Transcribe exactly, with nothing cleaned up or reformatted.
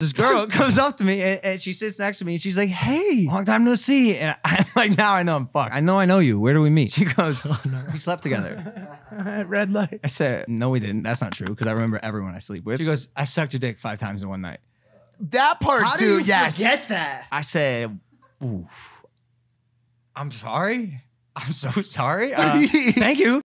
This girl comes up to me and, and she sits next to me and she's like, hey, long time no see. And I'm like, now I know I'm fucked. I know I know you. Where do we meet? She goes, oh, no. We slept together. Red light. I said, no, we didn't. That's not true because I remember everyone I sleep with. She goes, I sucked your dick five times in one night. That part How too, do you yes. forget that? I said, oof, I'm sorry. I'm so sorry. Uh, thank you.